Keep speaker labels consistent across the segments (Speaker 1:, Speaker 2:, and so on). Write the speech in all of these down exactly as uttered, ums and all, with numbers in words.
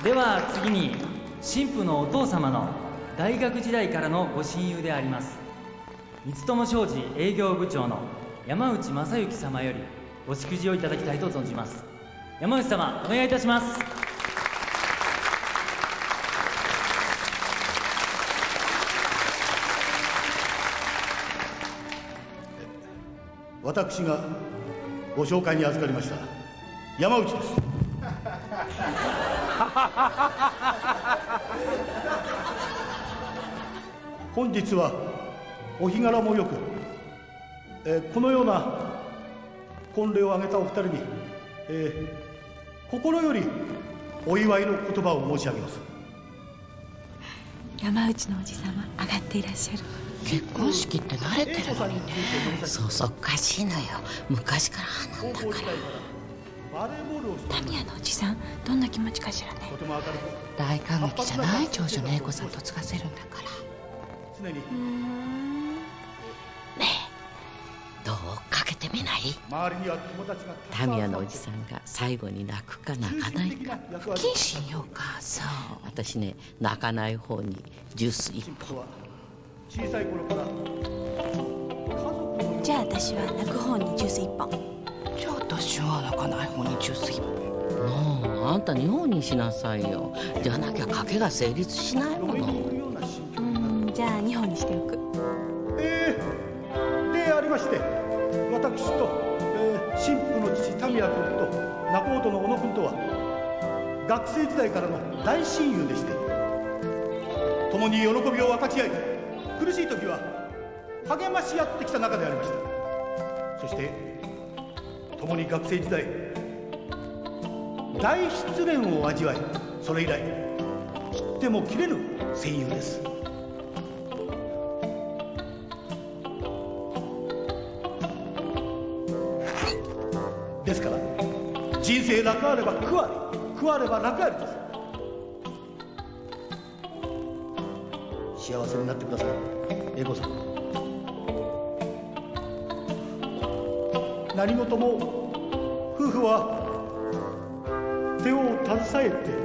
Speaker 1: では次に新婦のお父様の大学時代からのご親友であります三友商事営業部長の山内正幸様よりお祝辞をいただきたいと存じます。山内様、お願いいたします。
Speaker 2: 私がご紹介に預かりました山内です。本日はお日柄もよく、えー、このような婚礼を挙げたお二人に、えー、心よりお祝いの言葉を申し上げます。
Speaker 3: 山内のおじ様上がっていらっしゃる。
Speaker 4: 結婚式って慣れてるのにね。そうそう、おかしいのよ。昔から派なんだから。
Speaker 3: タミヤのおじさんどんな気持ちかしらね。
Speaker 4: 大感激じゃない？長女の英子さんと継がせるんだから。
Speaker 3: うーん。
Speaker 4: ねえ、どうかけてみない？タミヤのおじさんが最後に泣くか泣かないか。不謹慎よ、お母さん。私ね、泣かない方にジュース一本。
Speaker 2: 小さい頃から
Speaker 3: じゃあ私は泣く方にジュース一本。
Speaker 4: じゃあ私は泣かない方にジュース一本。もうあんた日本にしなさいよ。じゃなきゃ賭けが成立しないもの。
Speaker 3: うんじゃあにほんにしておく。
Speaker 2: えー、でありまして、私と、えー、新婦の父タミヤ君と仲人の小野君とは学生時代からの大親友でして、共に喜びを分かち合い、苦しい時は励まし合ってきた仲でありました。そして共に学生時代大失恋を味わい、それ以来切っても切れぬ戦友です。ですから人生楽あれば苦あれ、苦あれば楽ありです。幸せになってください、英子さん。何事も夫婦は手を携えて。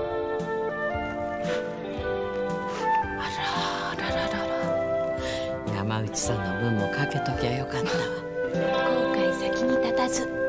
Speaker 4: あらあらららら。山内さんの分もかけときゃよかったわ。
Speaker 3: 後悔先に立たず。